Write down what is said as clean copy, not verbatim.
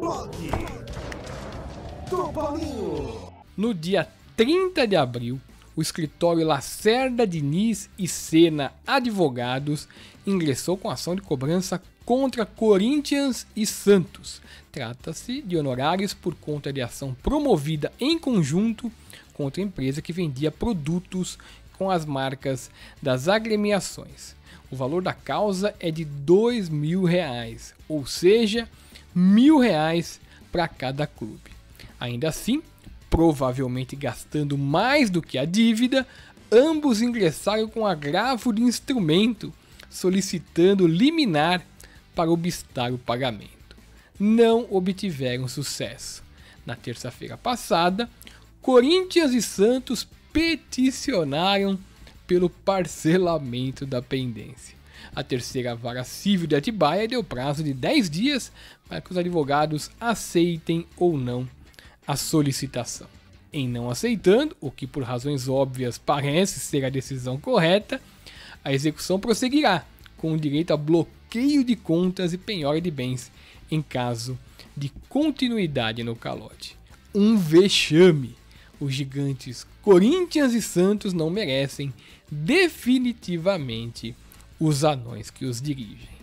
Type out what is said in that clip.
Blog do Paulinho. No dia 30 de abril, o escritório Lacerda Diniz e Sena Advogados ingressou com ação de cobrança contra Corinthians e Santos. Trata-se de honorários por conta de ação promovida em conjunto contra a empresa que vendia produtos com as marcas das agremiações. O valor da causa é de R$2.000, ou seja, R$1.000 para cada clube. Ainda assim, provavelmente gastando mais do que a dívida, ambos ingressaram com agravo de instrumento, solicitando liminar para obstar o pagamento. Não obtiveram sucesso. Na terça-feira passada, Corinthians e Santos peticionaram pelo parcelamento da pendência. A terceira vara civil de Atibaia deu prazo de 10 dias para que os advogados aceitem ou não a solicitação. Em não aceitando, o que por razões óbvias parece ser a decisão correta, a execução prosseguirá, com o direito a bloqueio de contas e penhora de bens em caso de continuidade no calote. Um vexame! Os gigantes Corinthians e Santos não merecem definitivamente os anões que os dirigem.